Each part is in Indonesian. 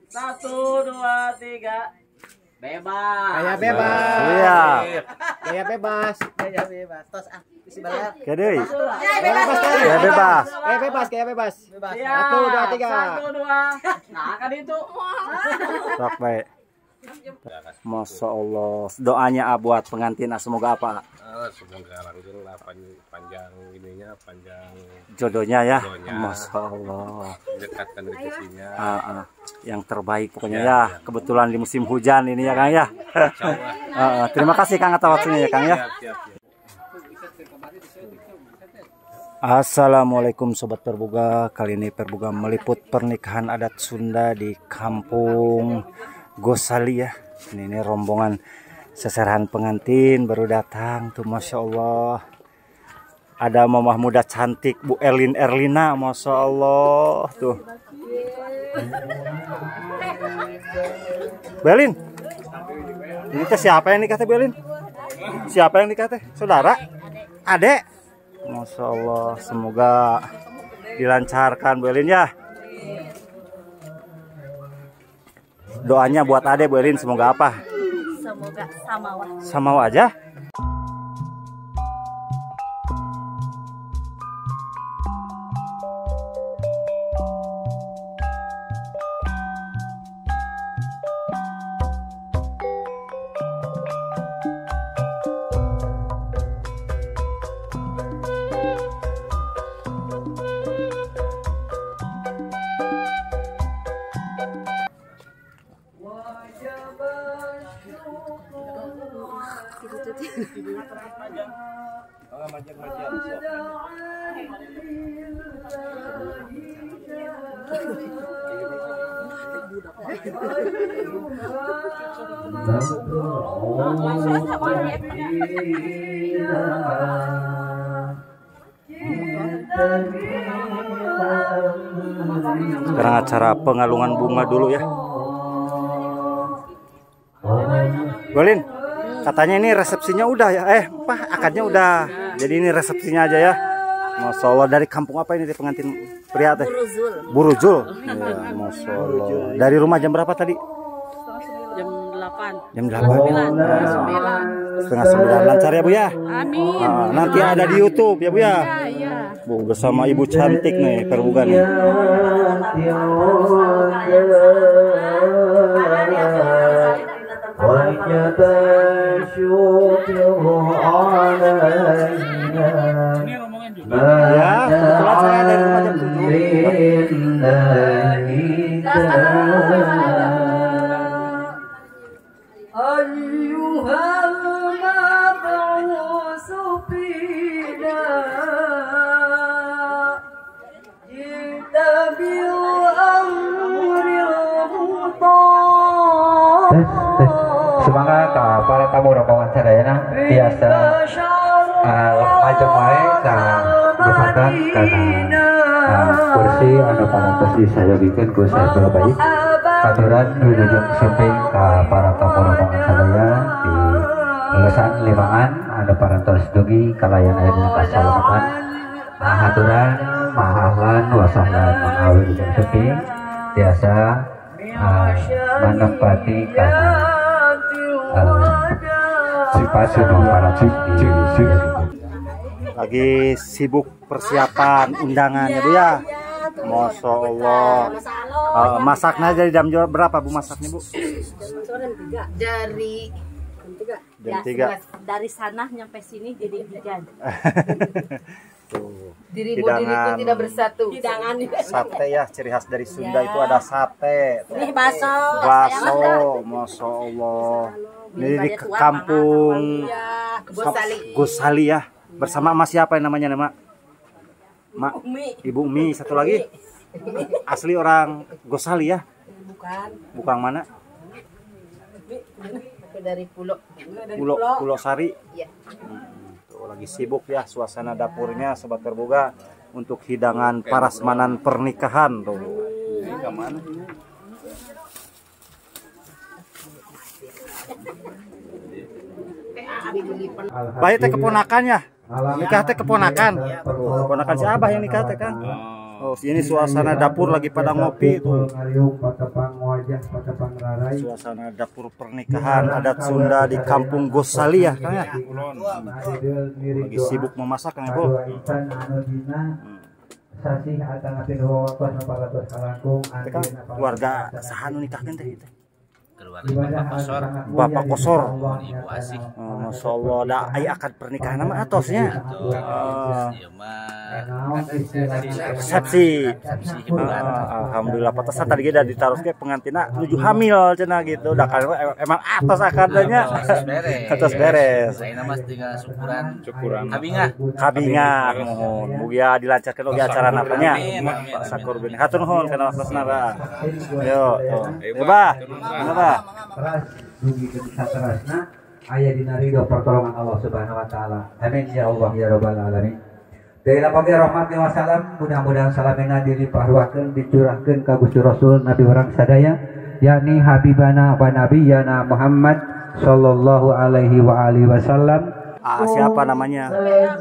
1, 2, 3. Bebas. Gaya bebas. Iya. Gaya bebas. Gaya bebas. Tos isi balar. Kedai. Gaya bebas. Gaya bebas. Gaya bebas. Gaya bebas. Iya. 1, 2, 3. 1, 2. Nah, kan itu. Sok baik. Masya Allah. Doanya buat pengantin semoga apa? Semoga langgeng lah, panjang ininya, panjang Jodohnya ya. jodohnya. Masya Allah. Dekatkan rezekinya. Yang terbaik pokoknya ya. Kebetulan di musim hujan ini ya Kang ya. Terima kasih Kang atas waktunya ya Kang ya. Assalamualaikum Sobat Perbuga. Kali ini Perbuga meliput pernikahan adat Sunda di kampung Gosali ya. Ini rombongan seserahan pengantin baru datang tuh, Masya Allah. Ada mamah muda cantik Bu Erlina, Masya Allah tuh. Belin, ini teh siapa yang nikah teh Belin? Siapa yang nikah teh? Saudara? Adek? Masya Allah, semoga dilancarkan Belin ya. Doanya buat adek Belin semoga apa? Semoga samawa. Samawa aja. Sekarang acara pengalungan bunga dulu ya. Golin, katanya ini resepsinya udah ya. Akadnya udah. Jadi ini resepsinya aja ya. Masya Allah, dari kampung apa ini pengantin pria teh? Burujul. Ya, Masya Allah. Dari rumah jam berapa tadi? Jam 8. Jam 8. Setengah 9. Lancar ya Bu ya? Amin. Nanti ada di YouTube ya Bu ya? Iya. Bu bersama ibu cantik nih Perbuga nih. Ya, kebetulan saya dari rumah jam 7. Semangat para tamu rombongan sadayana biasa macam wae ka dipatan karena kursi anu parantos disayoikeun ku Saiful Baik. Katuran wilujeng sumping ka para tamu rombongan sadaya di lesan limangan anu parantos dugi kalayan aya dina kasalamatan. Haturan mahahlan wasahlan mangga wilujeng sumping biasa menempati kana lagi sibuk persiapan undangannya Bu ya. Masya Allah. Masaknya dari jam berapa Bu masaknya Bu? Dari jam 3. Dari sana nyampe sini jadi hujan. Tuh. Dirimu tidak bersatu. Hidangan sate ya, ciri khas dari Sunda itu ada sate. Ini bakso. Masya Allah. Ini di kampung Gosali ya. Bersama Mas siapa yang namanya Mak? Ibu Umi, satu lagi. Asli orang Gosali ya? Bukan mana? Dari Pulau Sari. Tuh, lagi sibuk ya suasana dapurnya Sobat Perbuga untuk hidangan prasmanan pernikahan tuh. Ini kemana ini? Baik teh keponakannya. Nikah teh keponakan. Keponakan si Abah yang nikah teh kan. Oh, ini suasana dapur lagi pada ngopi tuh. Suasana dapur pernikahan adat Sunda di Kampung Gosali ya, Kang ya. Lagi sibuk memasak Kang Ibu. Keluarga saha nu nikahkeun teh? Bapak Kosor. Ibu Asih. Masya Allah, ada aya akad pernikahan nama atosnya. Resepsi. Alhamdulillah patasan tadi kita ditaruh ke pengantina menuju hamil cenah gitu. Da kan emang atos akadnya. Atos beres. Saya nama tinggal syukuran. Kabinga mohon mugia dilancarkan oge acara napanya. Pak Sakur bin hatur nuhun kana wakosna Pak. Yo, Bah. Keras dugi ketika terasna aya dina ridho pertolongan Allah Subhanahu wa taala. Amin ya Allah ya rabbal alamin. Deui lapake rahmat wa salam, mudah-mudahan salamena dilimpahruahkeun dicurahkeun ka Gusti Rasul Nabi orang sadaya, yakni habibana wa nabiyana Muhammad sallallahu alaihi wa alihi wasallam. Siapa namanya?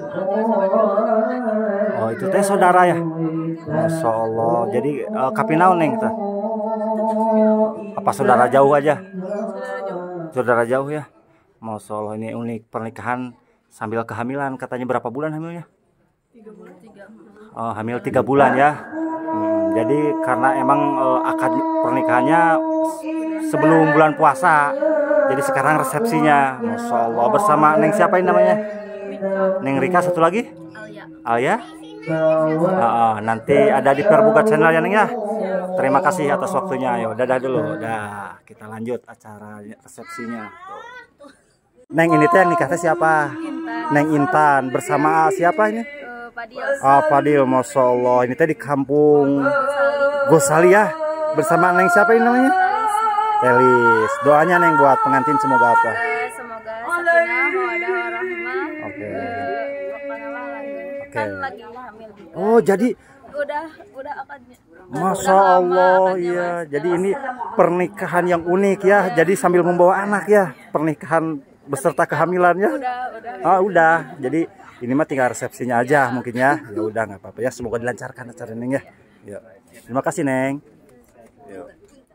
Oh, itu teh saudara ya. Masya Allah. Jadi kapinaon neng teh? Apa saudara jauh aja? Saudara jauh ya. Masya Allah, ini unik pernikahan sambil kehamilan. Katanya berapa bulan hamilnya? 3 bulan. Oh, hamil 3 bulan ya. Jadi karena emang akad pernikahannya sebelum bulan puasa. Jadi sekarang resepsinya. Masya Allah, bersama Neng siapa ini namanya? Neng Rika, satu lagi? Alia. Nanti ada di Perbuga channel ya Neng ya. Terima kasih atas waktunya. Ayo dadah dulu. Dah, kita lanjut acara resepsinya. Neng ini teh yang nikah teh siapa? Neng Intan bersama siapa ini? Fadil. Masya Allah, ini teh di Kampung Gosali ya. Bersama Neng siapa ini namanya? Elis. Doanya Neng buat pengantin semoga apa? Semoga sakinah mawaddah warahmah. Oke. Kan lagi hamil juga. Oh, jadi udah akadnya. Masya Allah, iya. Jadi ini pernikahan yang unik ya. Jadi sambil membawa anak ya, pernikahan beserta kehamilannya. Udah. Jadi ini mah tinggal resepsinya aja mungkin ya. Ya udah nggak apa-apa ya. Semoga dilancarkan acara Neng ya. Ya. Terima kasih Neng. Yuk.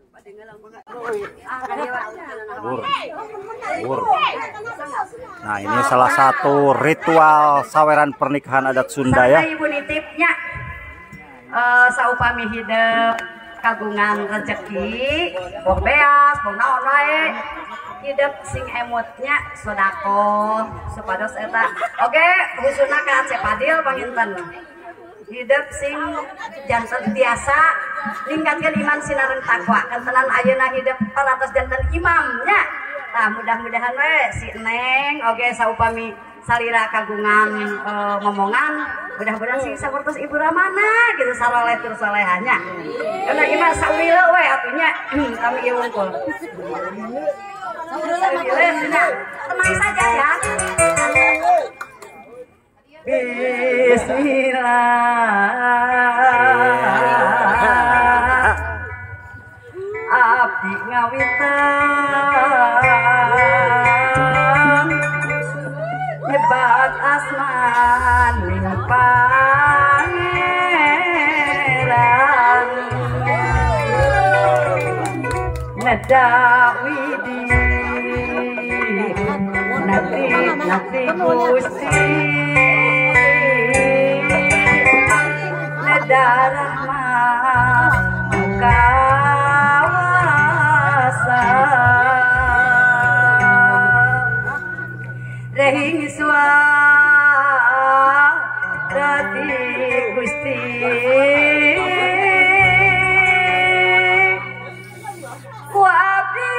Nah, ini salah satu ritual saweran pernikahan adat Sunda ya. Ibu nitipnya saupami hidup kagungan rezeki, boh beas, boh naon wae. Hidup sing emotnya sodako supados eta. Oke, khususna ka Cep Fadil panginten. Hidup sing janten biasa ningkatkeun iman sinareng takwa kentenan ayeuna hidup paratos janten imamnya. Nah, mudah-mudahan we si Neng oge saupami salira kagungan momongan, mudah-mudahan sing sapertos Ibu Ramana gitu saroleh tur salehahnya. Karena imam saurila we atunya kami ieu wungkul. Tenang saja ya. Bismillah. Abdi ngawitan nyebat asman ning pangeran nedawidi nanti Gusti nedarahmah kawasa rehing suarati Gusti ku abdi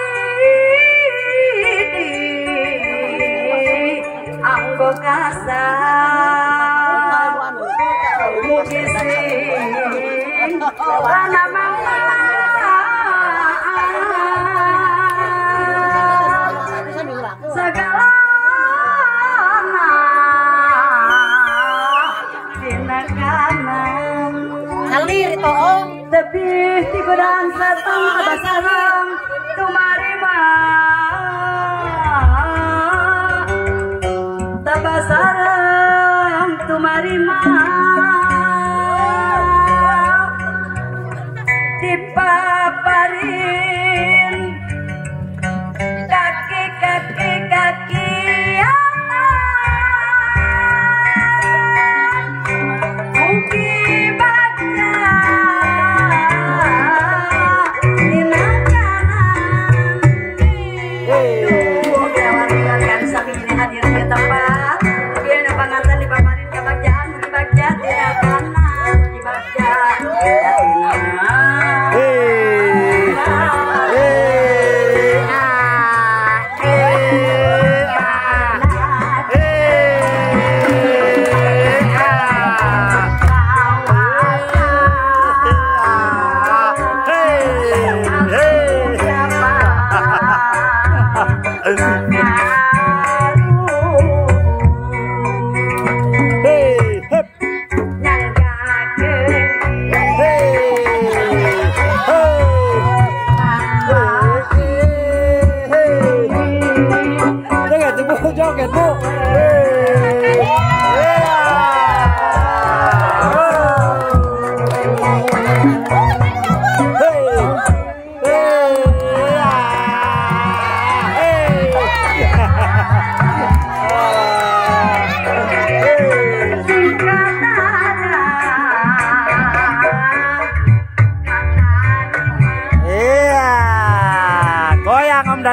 anggo kasa mugi sing ana segala lebih ti godaan sareng abasareng tumarima tabasareng tumarima dipapari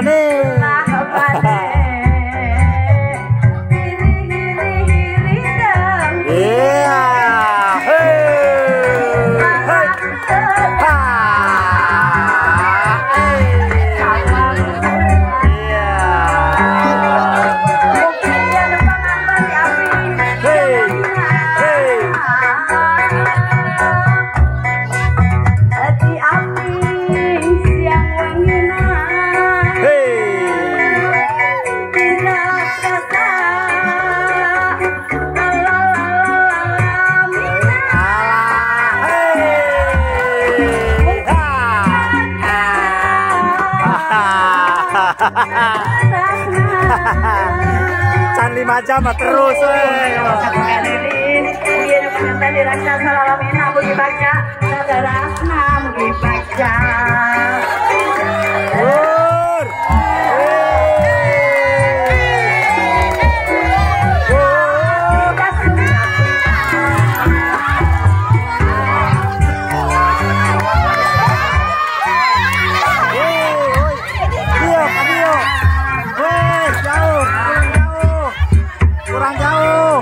Pane. Iya. Hei. Hei. Ha. Iya. Hei. Hei. Can 5 jam mah terus Lur. Kurang jauh.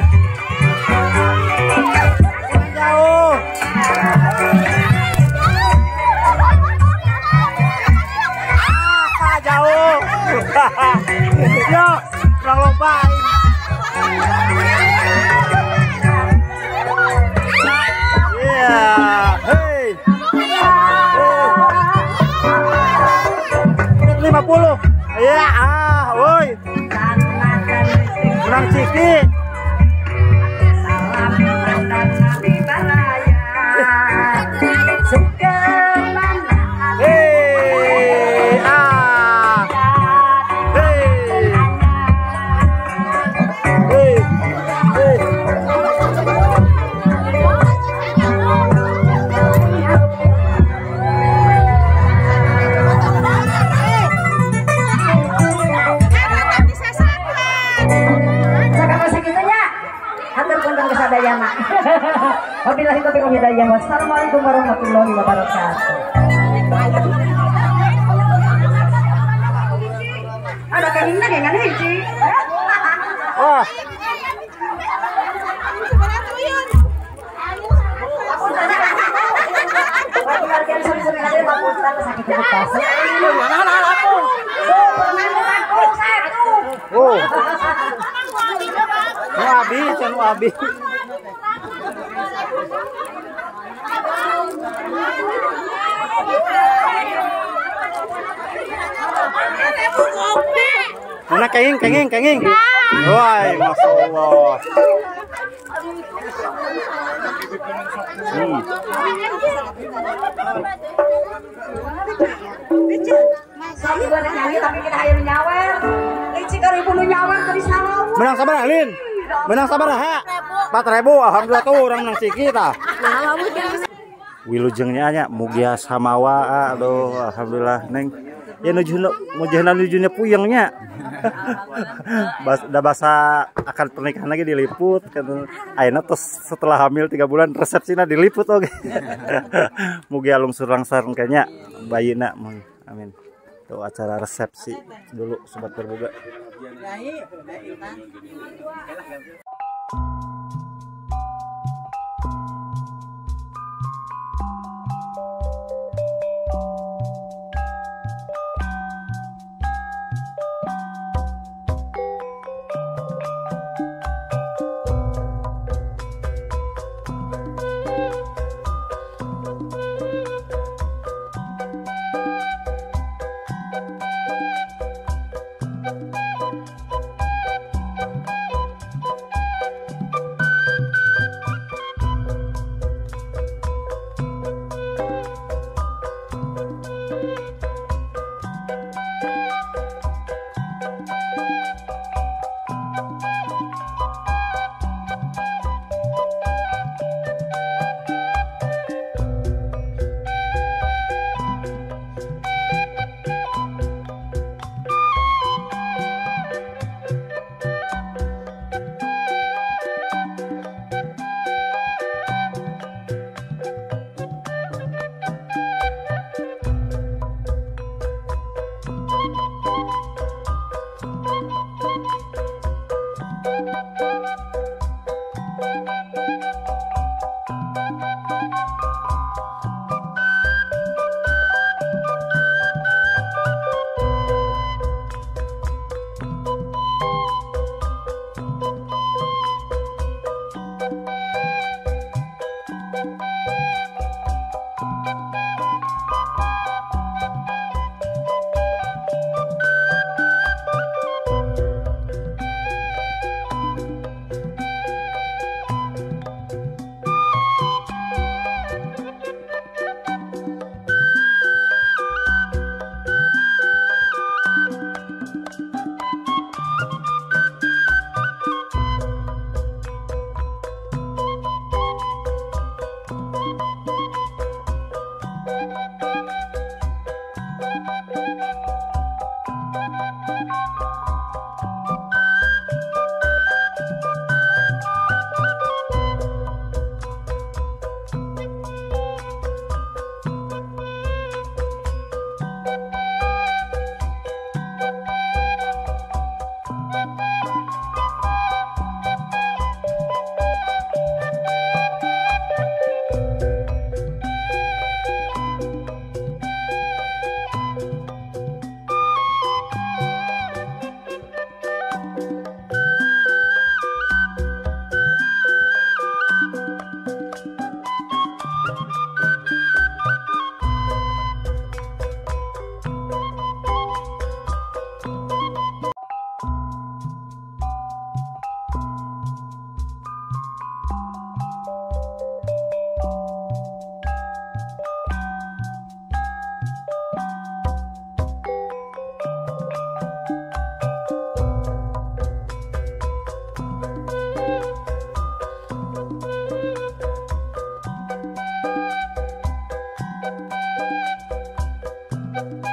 Jauh. Yo, kurang lobain. Iya, hei. 50. Iya, woi. Kurang ciki. Wabillahi taufiq wal hidayah. Wassalamualaikum warahmatullahi wabarakatuh. Ada kahingna dengan hiji. Wah. Oh. Wabi, can wabi. Mana kenging. Wah, masya Allah. Menang sabar Alin. Menang sabar ha. 4.000 alhamdulillah tuh orang nang ciki tah. Wilujengnya nya mugia samawa aduh alhamdulillah neng. Ya nujuhna puyengnya. Udah bahasa akan pernikahan lagi diliput kan. Ayeuna tos setelah hamil 3 bulan resepsina diliput oge. Mugia lungsur langsar kayaknya bayina amin. Tuh acara resepsi dulu sobat berbuga. Bye.